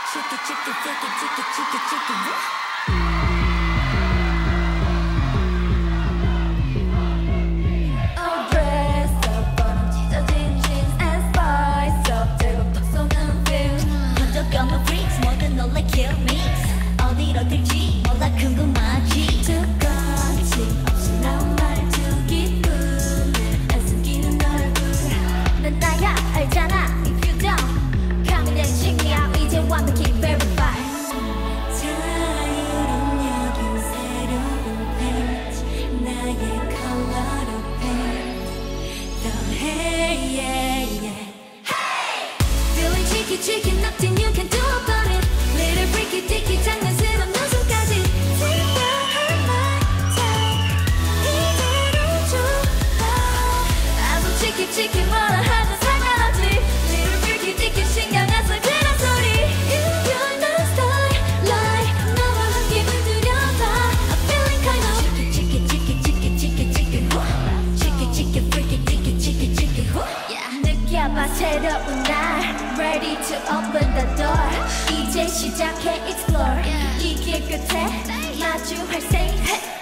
어디로 들지 몰라 궁금하지 두꺼지 없이 나온 말투 기분을 애쓰기는 얼굴 난 나야 알잖아 if you don't come and then check me out 이제 완벽히 verify 자유로운 여긴 새로운 페이지 나의 컬러로 paint 더해 yeah yeah hey feeling cheeky cheeky nothing you can do about it little freaky dicky 장난스러운 웃음까지 생각할 my time 이대로 좋아 아무 치키 치키 뭐라 하든 상관없지 little freaky dicky 신경 안 써 그런 소리 You're my style like 너와 함께 물들여봐 I'm feeling kind of chicky chicky chicky chicky chicky chicky chicky freaky dicky chicky chicky yeah 느껴봐 새로운 날 ready to open the door 이제 시작해 explore 이 길 끝에 마주할 say hey